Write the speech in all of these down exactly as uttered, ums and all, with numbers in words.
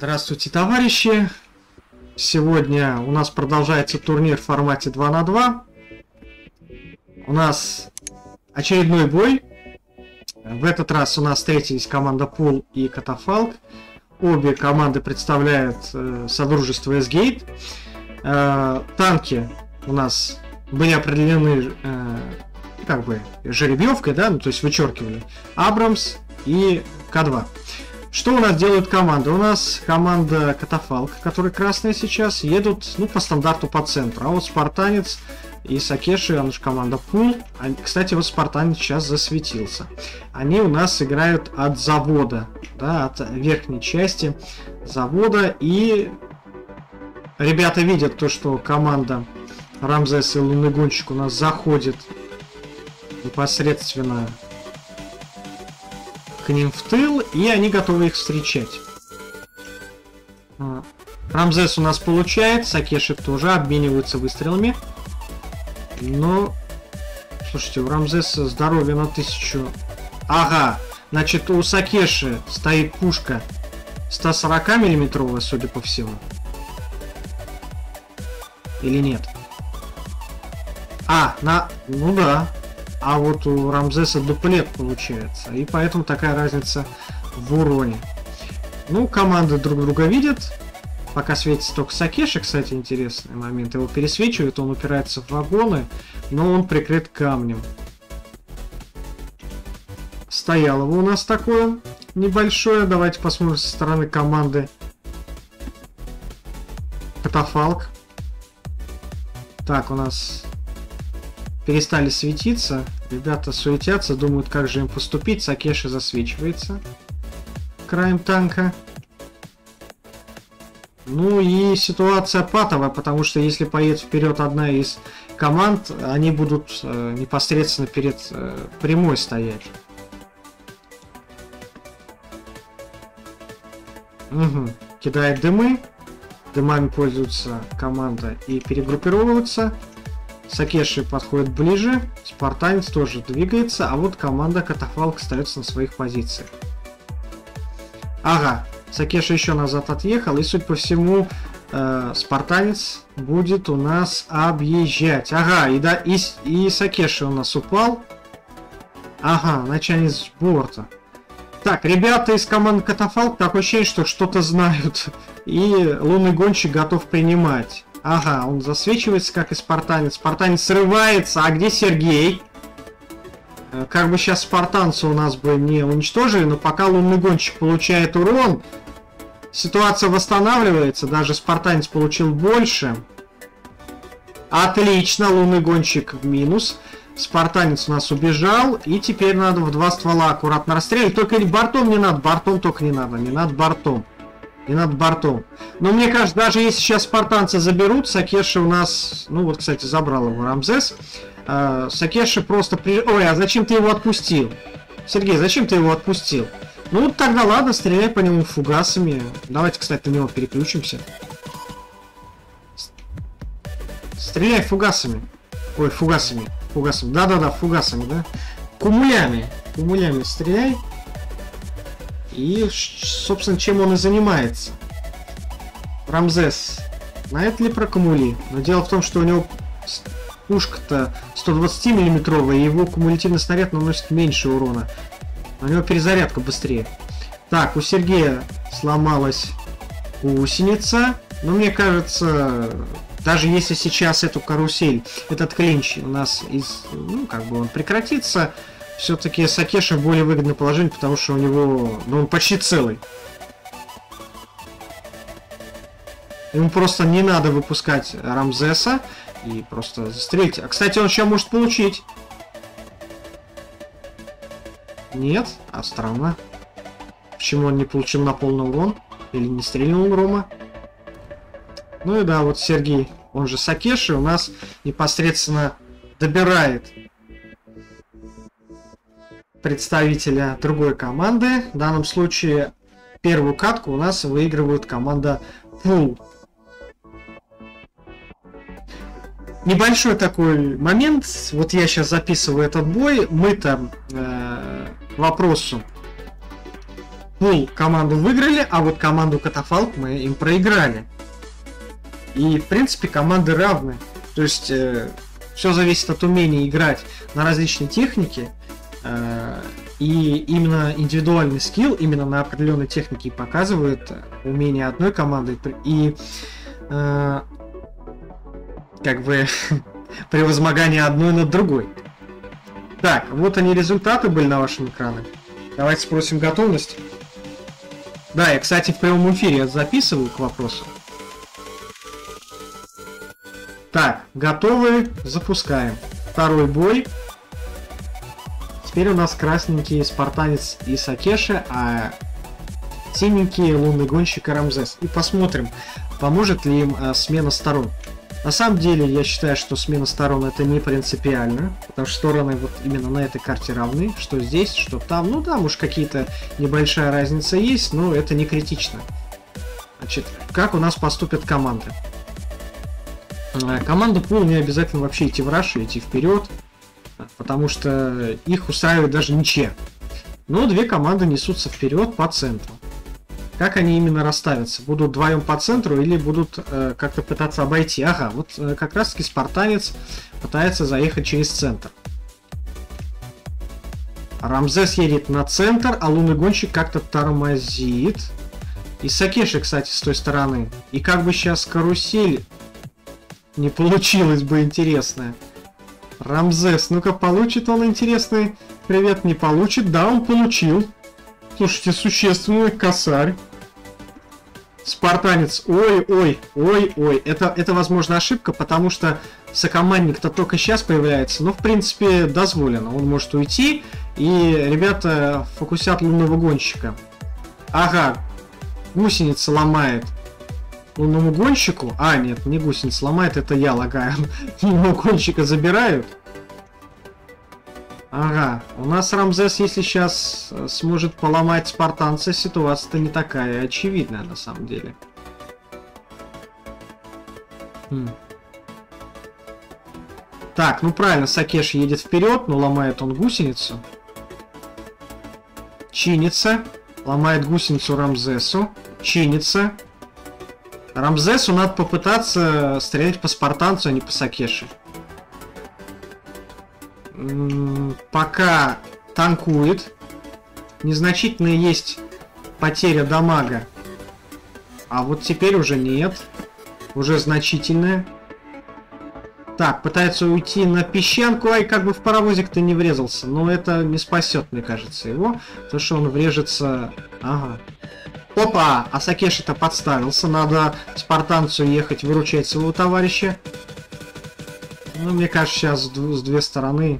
Здравствуйте, товарищи! Сегодня у нас продолжается турнир в формате два на два. У нас очередной бой. В этот раз у нас встретились команда Пул и Катафалк. Обе команды представляют э, Содружество Эсгейт. Э, танки у нас были определены э, как бы жеребьевкой, да, ну, то есть вычеркивали Абрамс и К два. Что у нас делают команды? У нас команда Катафалк, которая красная сейчас, едут ну, по стандарту по центру. А вот Спартанец и Сакеши, она же команда Пул. Кстати, вот Спартанец сейчас засветился. Они у нас играют от завода, да, от верхней части завода. И ребята видят то, что команда Рамзес и Лунный Гонщик у нас заходит непосредственно к ним в тыл, и они готовы их встречать. Рамзес у нас получает, Сакеши тоже обмениваются выстрелами. Но, слушайте, у Рамзеса здоровье на тысячу. Ага, значит, у Сакеши стоит пушка сто сорок миллиметровая, судя по всему. Или нет? А, на... ну да. А вот у Рамзеса дуплет получается. И поэтому такая разница в уроне. Ну, команды друг друга видят. Пока светится только Сакеши, кстати, интересный момент. Его пересвечивает, он упирается в вагоны, но он прикрыт камнем. Стоялово у нас такое небольшое. Давайте посмотрим со стороны команды Катафалк. Так, у нас... перестали светиться. Ребята суетятся, думают, как же им поступить. Сакеши засвечивается краем танка. Ну и ситуация патовая, потому что если поедет вперед одна из команд, они будут э, непосредственно перед э, прямой стоять. Угу. Кидает дымы. Дымами пользуется команда и перегруппировываются. Сакеши подходит ближе, Спартанец тоже двигается, а вот команда Катафалк остается на своих позициях. Ага, Сакеши еще назад отъехал, и, судя по всему, э, Спартанец будет у нас объезжать. Ага, и, да, и, и Сакеши у нас упал. Ага, значит они с борта. Так, ребята из команды Катафалк, такое ощущение, что что-то знают, и Лунный Гонщик готов принимать. Ага, он засвечивается, как и Спартанец. Спартанец срывается. А где Сергей? Как бы сейчас спартанца у нас бы не уничтожили, но пока Лунный Гонщик получает урон, ситуация восстанавливается. Даже Спартанец получил больше. Отлично, Лунный Гонщик в минус. Спартанец у нас убежал. И теперь надо в два ствола аккуратно расстрелять. Только бортом не надо. Бортом только не надо. Не надо бортом. Не надо бортом. Но мне кажется, даже если сейчас спартанцы заберут, Сакеши у нас... Ну вот, кстати, забрал его Рамзес. Э, Сакеши просто... При... Ой, а зачем ты его отпустил? Сергей, зачем ты его отпустил? Ну вот тогда ладно, стреляй по нему фугасами. Давайте, кстати, на него переключимся. Стреляй фугасами. Ой, фугасами. Фугасами. Да-да-да, фугасами, да? Кумулями. Кумулями стреляй. И, собственно, чем он и занимается. Рамзес знает ли про кумули? Но дело в том, что у него пушка-то сто двадцать миллиметровая, и его кумулятивный снаряд наносит меньше урона. У него перезарядка быстрее. Так, у Сергея сломалась гусеница. Но мне кажется, даже если сейчас эту карусель, этот клинч у нас из... Ну, как бы он прекратится... Все-таки Сакеши в более выгодное положение, потому что у него, ну, он почти целый. Ему просто не надо выпускать Рамзеса и просто застрелить. А, кстати, он сейчас может получить. Нет? А странно. Почему он не получил на полный урон? Или не стрельнул Рома? Ну и да, вот Сергей, он же Сакеши, у нас непосредственно добирает представителя другой команды. В данном случае первую катку у нас выигрывает команда Пул. Небольшой такой момент. Вот я сейчас записываю этот бой. Мы там э, к вопросу Пул команду выиграли, а вот команду Катафалк мы им проиграли. И, в принципе, команды равны. То есть, э, все зависит от умения играть на различные техники. Э, и именно индивидуальный скилл, именно на определенной технике показывает умение одной команды и э, как бы превозмогание одной над другой. Так, вот они результаты были на вашем экране. Давайте спросим готовность. Да, я, кстати, в прямом эфире записываю к вопросу. Так, готовы? Запускаем. Второй бой. Теперь у нас красненький спартанец и Сакеши, а синенький лунный гонщик и Рамзес. И посмотрим, поможет ли им а, смена сторон. На самом деле, я считаю, что смена сторон это не принципиально, потому что стороны вот именно на этой карте равны, что здесь, что там. Ну да, может какие-то небольшая разница есть, но это не критично. Значит, как у нас поступят команды? Команда Пул не обязательно вообще идти в раш и идти вперед, потому что их устраивает даже ничья. Но две команды несутся вперед по центру. Как они именно расставятся? Будут вдвоем по центру или будут э, как-то пытаться обойти? Ага, вот э, как раз таки спартанец пытается заехать через центр. Рамзес едет на центр, а лунный гонщик как-то тормозит. И Сакеши, кстати, с той стороны. И как бы сейчас карусель не получилось бы интересная. Рамзес, ну-ка, получит он интересный привет? Не получит? Да, он получил. Слушайте, существенный косарь. Спартанец, ой-ой, ой-ой. Это, это, возможно, ошибка, потому что сокомандник-то только сейчас появляется. Но, в принципе, дозволено. Он может уйти, и ребята фокусят лунного гонщика. Ага, гусеница ломает лунному гонщику. А, нет, не гусеница ломает, это я лагаю. Лунного гонщика забирают. Ага, у нас Рамзес, если сейчас сможет поломать спартанца, ситуация-то не такая очевидная на самом деле. Хм. Так, ну правильно, Сакеши едет вперед, но ломает он гусеницу. Чинится, ломает гусеницу Рамзесу, чинится. Рамзесу надо попытаться стрелять по спартанцу, а не по Сакеши. Пока танкует. Незначительная есть потеря дамага. А вот теперь уже нет. Уже значительная. Так, пытается уйти на песчанку. Ай, как бы в паровозик-то не врезался. Но это не спасет, мне кажется, его. Потому что он врежется... Ага. Опа! А Сакеши-то подставился. Надо спартанцу ехать выручать своего товарища. Ну, мне кажется, сейчас с, с две стороны.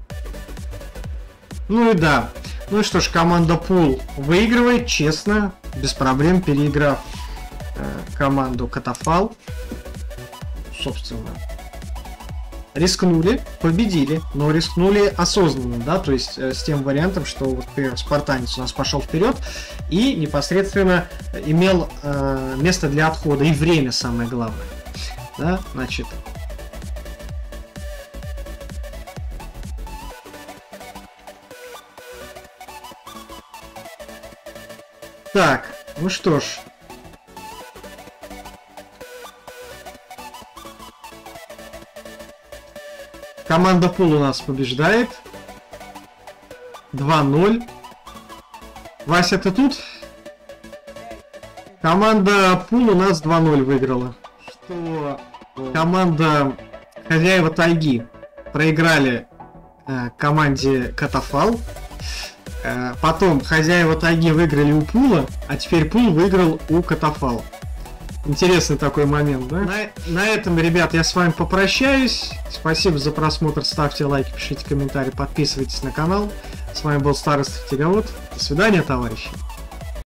Ну и да. Ну и что ж, команда Пул выигрывает, честно, без проблем, переиграв э, команду Катафал. Собственно. Рискнули, победили, но рискнули осознанно, да, то есть э, с тем вариантом, что, вот, например, спартанец у нас пошел вперед и непосредственно имел э, место для отхода, и время самое главное. Да, значит... Так, ну что ж. Команда Пул у нас побеждает. два ноль. Вася, ты тут? Команда Пул у нас два ноль выиграла. Что команда Хозяева Тайги проиграли э, команде Катафал. Потом Хозяева Тайги выиграли у Пула, а теперь Пул выиграл у Катафал. Интересный такой момент, да? На, на этом, ребят, я с вами попрощаюсь. Спасибо за просмотр, ставьте лайки, пишите комментарии, подписывайтесь на канал. С вами был Старый Стратеговод. До свидания, товарищи.